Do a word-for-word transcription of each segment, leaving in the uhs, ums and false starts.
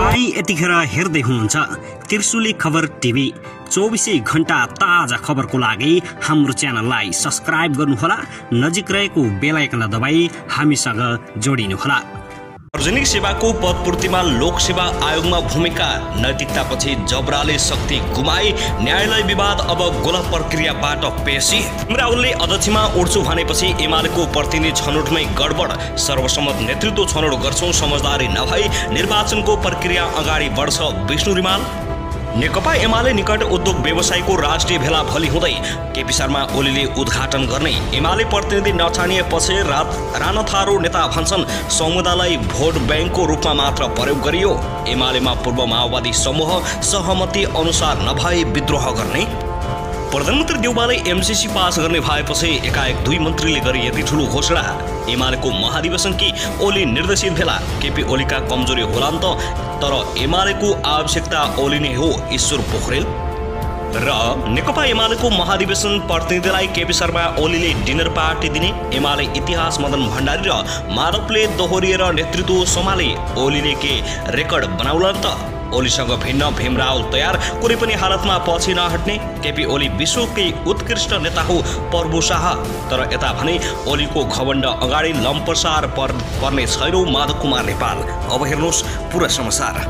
तपाई यतिखेर हेर्दै हुनुहुन्छ त्रिशुली खबर टिभी। चौबीसै घण्टा ताजा खबरको लागि हाम्रो च्यानललाई सब्स्क्राइब गर्नुहोला, नजिक रहेको बेल आइकन दबाई हामीसँग जोडिनुहोला। सार्वजनिक सेवाको पदपूर्तिमा लोकसेवा आयोगमा भूमिका, नैतिकतापछि जबराले शक्ति गुमाई, न्यायालय विवाद अब गोला प्रक्रियाबाट पेशी। राहुलले अध्यक्षमा उड्छु भनेपछि एमालेको प्रतिनिधि छनौटमै गडबड, सर्वसम्मत नेतृत्व छनौट गर्छौं, समझदारी नभई निर्वाचनको प्रक्रिया अगाडि बढ्छ विष्णु रिमाल। नेकपा एमाले निकट उद्योग व्यवसायको राष्ट्रिय भेला भोलि हुँदै, केपी शर्मा ओलीले उद्घाटन गर्ने। एमाले प्रतिनिधि नछानिएपछि राणा थारू नेता भन्छन् समुदायलाई भोट ब्याङ्कको रूपमा मात्र प्रयोग गरियो। एमालेमा पूर्व माओवादी समूह सहमति अनुसार नभए विद्रोह गर्ने। प्रधानमन्त्री देउबाले एमसीसी पास गर्ने भएपछि एकाएक दुई मन्त्रीले गरे यति ठुलो घोषणा। एमालेको महाधिवेशन कि ओली निर्देशित भेला, केपी ओलीका कमजोरी होला त, तर एमालेको आवश्यकता ओली नै हो, ईश्वर पोखरेल। र नेकपा एमालेको महाधिवेशन प्रतिनिधिलाई केपी शर्मा ओलीले डिनर पार्टी दिने। एमाले इतिहास मदन भण्डारी र माधवले दोहोरिएर नेतृत्व सम्हाले, ओलीले के रेकर्ड बनाउला त। ओलीसँग भिन्न भीम रावल तयार, कुनै पनि हालतमा पछि नहट्ने। केपी ओली विश्वकै उत्कृष्ट नेता हो प्रभु शाह, तर यता भने ओलीको घमण्ड अगाडि लम्पसार पर, पर्ने छैनौ माधव कुमार नेपाल। अब हेर्नुहोस् पुरा समाचार।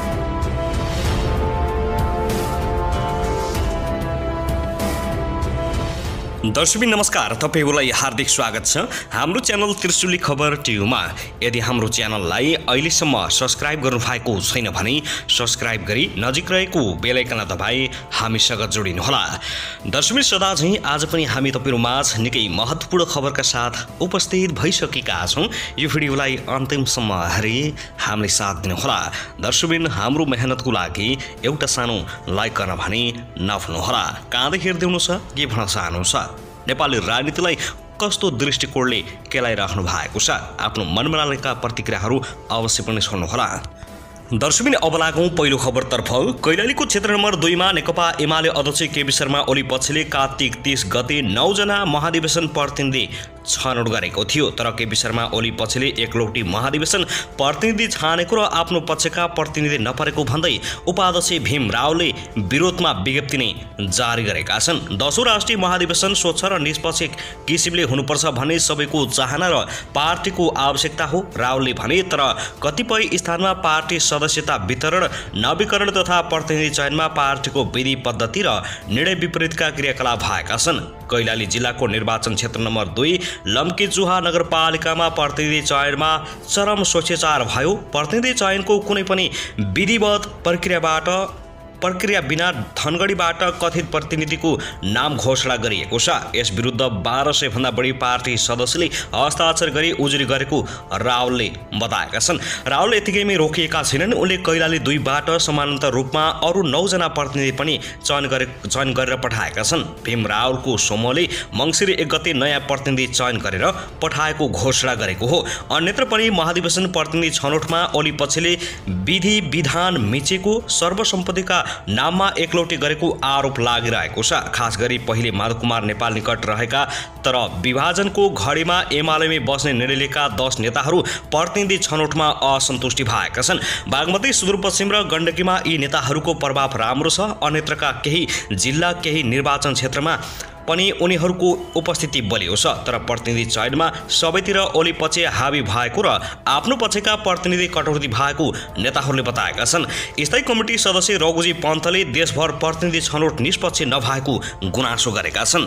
दर्शक नमस्कार, तपाईहरुलाई हार्दिक स्वागत छ हाम्रो च्यानल त्रिशुली खबर टिभीमा। यदि हाम्रो च्यानललाई अहिलेसम्म सब्स्क्राइब गर्नु भएको छैन भने सब्स्क्राइब गरी नजिक रहेको बेल आइकन दबाई हामीसँग जोडिनुहोला। दर्शक सदा झैं आज पनि हामी तपाईहरु माझ निकै महत्त्वपूर्ण खबरका साथ उपस्थित भइसकेका छौं। यो भिडियोलाई अन्तिमसम्म हेरी हामीलाई साथ दिनुहोला। दर्शकबिन हाम्रो मेहनतको लागि एउटा सानो लाइक गर्न भने नभुल्नुहोला। कहाँदै हेर्दै हुनुहुन्छ, के भन्न चाहनुहुन्छ, नेपाली राजनीतिलाई कस्तो दृष्टिकोणले केलाइराख्नु भएको छ, आफ्नो मनमा लागेका प्रतिक्रियाहरू अवश्य पनि छोड्नुहोला। दर्शकबिन अब लागौं पहिलो खबरतर्फ। कैलालीको क्षेत्र नम्बर दुईमा नेकपा एमाले अध्यक्ष केपी शर्मा ओली पक्षले कार्तिक तीस गते नौजना महाधिवेशन प्रतिनिधि छनौट गरेको थियो, तर केपी शर्मा ओली पक्षले एकलौटी महाधिवेशन प्रतिनिधि छानेको र आफ्नो पक्षका प्रतिनिधि नपरेको भन्दै उपाध्यक्ष भीम रावले विरोधमा विज्ञप्ति नै जारी गरेका छन्। दशौं राष्ट्रिय महाधिवेशन स्वच्छ र निष्पक्ष किसिमले हुनुपर्छ भन्ने सबैको चाहना र पार्टीको आवश्यकता हो रावलले भने, तर कतिपय स्थानमा पार्टी सदस्यता वितरण, नवीकरण तथा प्रतिनिधि चयनमा पार्टीको विधि पद्धति र निर्णय विपरीतका क्रियाकलाप भएका छन्। कैलाली जिल्लाको निर्वाचन क्षेत्र नम्बर दुई लम्कीचुहा नगरपालिकामा प्रतिनिधि चयनमा चरम शिष्टाचार भयो। प्रतिनिधि चयनको कुनै पनि विधिवत प्रक्रियाबाट प्रक्रिया बिना धनगढीबाट कथित प्रतिनिधिको नाम घोषणा गरिएको छ। यस विरुद्ध बाह्र सय भन्दा बढी पार्टी सदस्यले हस्ताक्षर गरी उजुरी गरेको रावलले बताएका छन्। रावल यतिकैमै रोकिएका छैनन्, उनले कैलाली दुईबाट समानान्तर रूपमा अरू नौजना प्रतिनिधि पनि चयन गरे चयन गरेर पठाएका छन्। भीम रावलको समूहले मङ्सिर एक गते नयाँ प्रतिनिधि चयन गरेर पठाएको घोषणा गरेको हो। अन्यत्र पनि महाधिवेशन प्रतिनिधि छनौटमा ओली पक्षले विधि विधान मिचेको, सर्वसम्पत्तिका नाममा एकलौटी गरेको आरोप लागिरहेको छ। खास गरी पहिले माधव कुमार नेपाल निकट रहेका तर विभाजनको घडीमा एमालेमै बस्ने निर्णय लिएका दस नेताहरू प्रतिनिधि छनौटमा असन्तुष्टि भएका छन्। बागमती, सुदूरपश्चिम र गण्डकीमा यी नेताहरूको प्रभाव राम्रो छ। अन्यत्रका केही जिल्ला, केही निर्वाचन क्षेत्रमा पनि उनीहरूको उपस्थिति बलियो छ, तर प्रतिनिधि चयनमा सबैतिर ओली पक्ष हावी भएको र आफ्नो पक्षका प्रतिनिधि कटौती भएको नेताहरूले बताएका छन्। स्थायी कमिटी सदस्य रघुजी पन्तले देशभर प्रतिनिधि छनौट निष्पक्ष नभएको गुनासो गरेका छन्।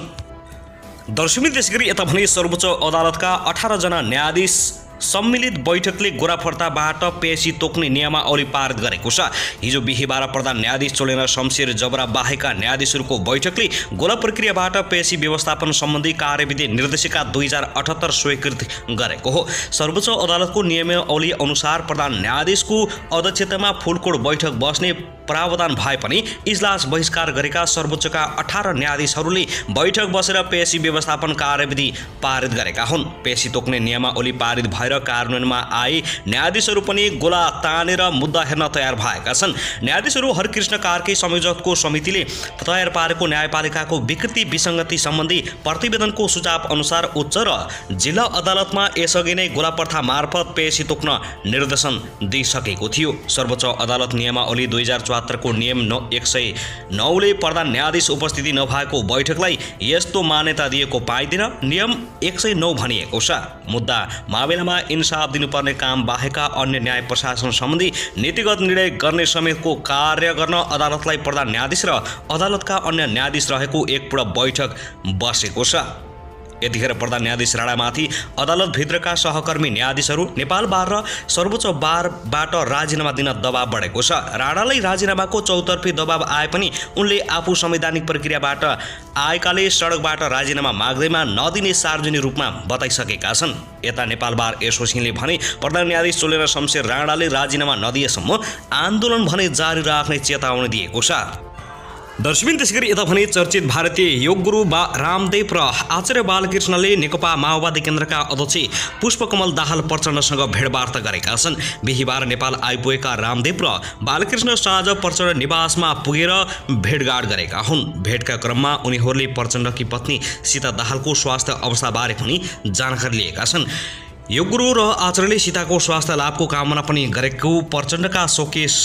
दर्शकबिन त्यसैगरी यता भने सर्वोच्च अदालतका अठार जना न्यायाधीश सम्मिलित बैठकले गोराफर्ताबाट पेशी तोक्ने नियमावली पारित गरेको छ। हिजो बिहीबार प्रधान न्यायाधीश चोलेना शमशेर जबरा बाहेकका न्यायाधीशहरूको बैठकले गोला प्रक्रियाबाट पेशी व्यवस्थापन सम्बन्धी कार्यविधि निर्देशिका दुई हजार अठहत्तर स्वीकृत गरेको हो। सर्वोच्च अदालतको नियमावली अनुसार प्रधान न्यायाधीशको अध्यक्षतामा फुलकोड बैठक बस्ने प्रावधान भए पनि इजलास बहिष्कार गरेका सर्वोच्चका अठार न्यायाधीशहरूले बैठक बसेर पेशी व्यवस्थापन कार्यविधि पारित गरेका हुन्। पेशी तोक्ने नियमावली पारित भएर लिएर कार्यान्वयनमा आए न्यायाधीशहरू पनि गोला तानेर मुद्दा हेर्न तयार भएका छन्। न्यायाधीशहरू हरिकृष्ण कार्की संयोजकको समितिले तयार पारेको न्यायपालिकाको विकृति विसङ्गति सम्बन्धी प्रतिवेदनको सुझाव अनुसार उच्च र जिल्ला अदालतमा यसअघि नै गोला प्रथा मार्फत पेशी तोक्न निर्देशन दिइसकेको थियो। सर्वोच्च अदालत नियमावली दुई हजार चौहत्तरको नियम नौ एक सय नौले प्रधान न्यायाधीश उपस्थिति नभएको बैठकलाई यस्तो मान्यता दिएको पाइँदैन। नियम एक सय नौ भनिएको छ, मुद्दा मामिलामा इन्साफ दिनुपर्ने काम बाहेकका अन्य न्याय प्रशासन सम्बन्धी नीतिगत निर्णय गर्ने समेतको कार्य गर्न अदालतलाई प्रधान न्यायाधीश र अदालतका अन्य न्यायाधीश रहेको एक पूर्ण बैठक बसेको छ। यतिखेर प्रधान न्यायाधीश राणामाथि अदालतभित्रका सहकर्मी न्यायाधीशहरू नेपाल बार र सर्वोच्च बारबाट राजीनामा दिन दबाव बढेको छ। राणालाई राजीनामाको चौतर्फी दबाव आए पनि उनले आफू संवैधानिक प्रक्रियाबाट आएकाले सडकबाट राजीनामा माग्दैमा नदिने सार्वजनिक रूपमा बताइसकेका छन्। यता नेपाल बार एसोसिएसनले भने प्रधान न्यायाधीश चोलेर शमशेर राणाले राजीनामा नदिएसम्म आन्दोलन भने जारी राख्ने चेतावनी दिएको छ। दर्शकबिन त्यसैगरी यता भने चर्चित भारतीय योग गुरु बा रामदेव र आचार्य बालकृष्णले नेकपा माओवादी केन्द्रका अध्यक्ष पुष्पकमल दाहाल प्रचण्डसँग भेटवार्ता गरेका छन्। बिहिबार नेपाल आइपुगेका रामदेव र बालकृष्ण साँझ प्रचण्ड निवासमा पुगेर भेटघाट गरेका हुन्। भेटका क्रममा उनीहरूले प्रचण्डकी पत्नी सीता दाहालको स्वास्थ्य अवस्थाबारे पनि जानकारी लिएका छन्। योग गुरु र आचार्यले सीताको स्वास्थ्य लाभको कामना पनि गरेको प्रचण्डका शोकेश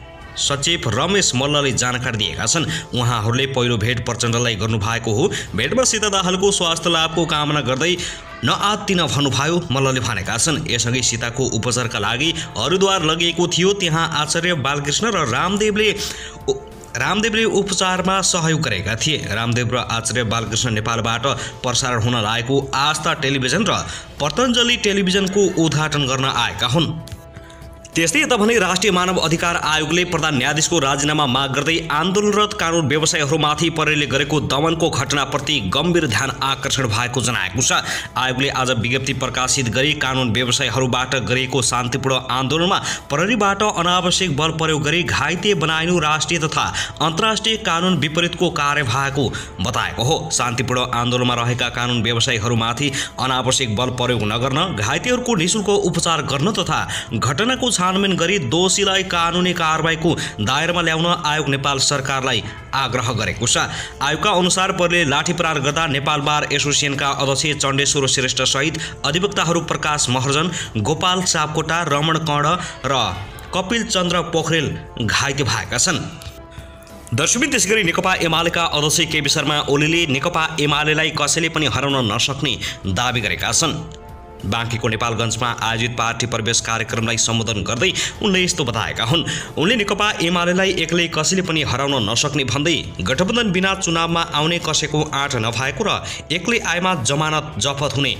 सचिव रमेश मल्लले जानकारी दिएका छन्। उहाँहरूले पहिलो भेट प्रचण्डलाई गर्नुभएको हो। भेटमा सीता दाहालको स्वास्थ्य लाभको कामना गर्दै नआत्तिन भन्नुभयो मल्लले भनेका छन्। यसअघि सीताको उपचारका लागि हरिद्वार लगिएको थियो। त्यहाँ आचार्य बालकृष्ण र रामदेवले रामदेवले उपचारमा सहयोग गरेका थिए। रामदेव र आचार्य बालकृष्ण नेपालबाट प्रसारण हुन लागेको आस्था टेलिभिजन र पतञ्जलि टेलिभिजनको उद्घाटन गर्न आएका हुन्। त्यस्तै यता भने राष्ट्रिय मानव अधिकार आयोगले प्रधान न्यायाधीशको राजीनामा माग गर्दै आन्दोलनरत कानुन व्यवसायीहरूमाथि प्रहरीले गरेको दमनको घटनाप्रति गम्भीर ध्यान आकर्षण भएको जनाएको छ। आयोगले आज विज्ञप्ति प्रकाशित गरी कानुन व्यवसायीहरूबाट गरिएको शान्तिपूर्ण आन्दोलनमा प्रहरीबाट अनावश्यक बल प्रयोग गरी घाइते बनाइनु राष्ट्रिय तथा अन्तर्राष्ट्रिय कानुन विपरीतको कार्य भएको बताएको हो। शान्तिपूर्ण आन्दोलनमा रहेका कानुन व्यवसायीहरूमाथि अनावश्यक बल प्रयोग नगर्न, घाइतेहरूको निःशुल्क उपचार गर्न तथा घटनाको छानबिन गरी दोषीलाई कानुनी कारबाहीको दायरामा ल्याउन आयोग नेपाल सरकारलाई आग्रह गरेको छ। आयोगका अनुसार प्रहरीले लाठी प्रहार गर्दा नेपाल बार एसोसिएसनका अध्यक्ष चण्डेश्वर श्रेष्ठ सहित अधिवक्ताहरू प्रकाश महर्जन, गोपाल सापकोटा, रमण कर्ण र कपिल चन्द्र पोखरेल घाइते भएका छन्। दर्शकबिन त्यसैगरी नेकपा एमालेका अध्यक्ष केपी शर्मा ओलीले नेकपा एमालेलाई कसैले पनि हराउन नसक्ने दावी गरेका छन्। बाँकीको नेपालगञ्जमा आयोजित पार्टी प्रवेश कार्यक्रमलाई सम्बोधन गर्दै उनले यस्तो बताएका हुन्। उनले नेकपा एमालेलाई एक्लै कसैले पनि हराउन नसक्ने भन्दै गठबन्धन बिना चुनावमा आउने कसैको आँट नभएको र एक्लै आएमा जमानत जफत हुने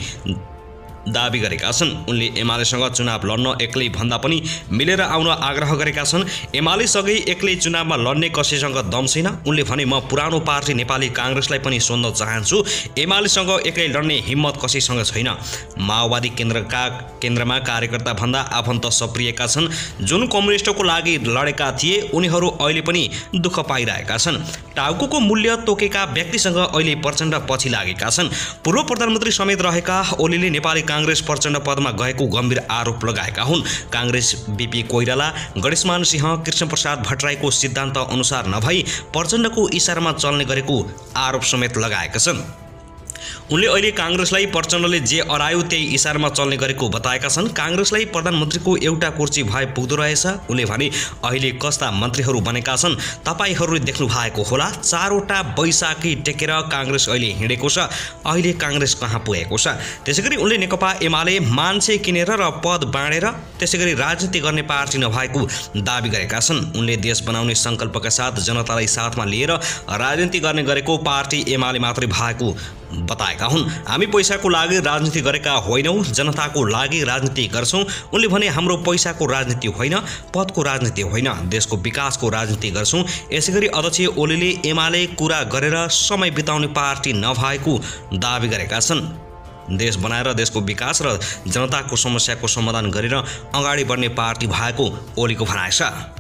दावी गरेका छन्। उनले एमालेसँग चुनाव लड्न एक्लै भन्दा पनि मिलेर आउन आग्रह गरेका छन्। एमालेसँगै एक्लै चुनावमा लड्ने कसैसँग दम छैन। उनले भने म पुरानो पार्टी नेपाली काङ्ग्रेसलाई पनि सोध्न चाहन्छु, एमालेसँग एक्लै लड्ने हिम्मत कसैसँग छैन। माओवादी केन्द्रका केन्द्रमा कार्यकर्ता भन्दा आफन्त सप्रिएका छन्। जुन कम्युनिस्टको लागि लडेका थिए उनीहरू अहिले पनि दुःख पाइरहेका छन्। टाउको मूल्य तोकेका व्यक्तिसँग अहिले प्रचण्ड पछि लागेका छन्। पूर्व प्रधानमन्त्री समेत रहेका ओलीले नेपाली कांग्रेस प्रचण्ड पदमा गएको गम्भीर आरोप लगाएका हुन्। कांग्रेस बीपी कोइराला, गणेशमान सिंह, कृष्णप्रसाद भट्टराईको सिद्धान्त अनुसार नभई प्रचण्डको इशारामा चल्ने गरेको आरोप समेत लगाएका छन्। उनले अहिले कांग्रेसलाई प्रचण्डले जे अरायो त्यही इशारामा चल्ने गरेको बताएका छन्। कांग्रेसलाई प्रधानमन्त्रीको एउटा कुर्सी भए पुग्दो रहेछ। उनले भने अहिले कस्ता मन्त्रीहरू बनेका छन् तपाईहरूले देख्नु भएको होला। चारवटा बैशाखी टेकेर कांग्रेस अहिले हिँडेको छ। अहिले कांग्रेस कहाँ पुगेको छ। त्यसैगरी उनले नेकपा एमाले मान्छे किनेर र पद बाँडेर त्यसैगरी राजनीति गर्ने पार्टी नभएको दावी गरेका छन्। उनले देश बनाउने संकल्पका साथ जनतालाई साथमा लिएर राजनीति गर्ने गरेको पार्टी एमाले मात्रै भएको बताएका हुन्। हामी पैसाको लागि राजनीति गरेका होइनौँ, जनताको लागि राजनीति गर्छौँ। उनले भने हाम्रो पैसाको राजनीति होइन, पदको राजनीति होइन, देशको विकासको राजनीति गर्छौँ। यसैगरी अध्यक्ष ओलीले एमाले कुरा गरेर समय बिताउने पार्टी नभएको दावी गरेका छन्। देश बनाएर देशको विकास र जनताको समस्याको समाधान गरेर अगाडि बढ्ने पार्टी भएको ओलीको भनाइ छ।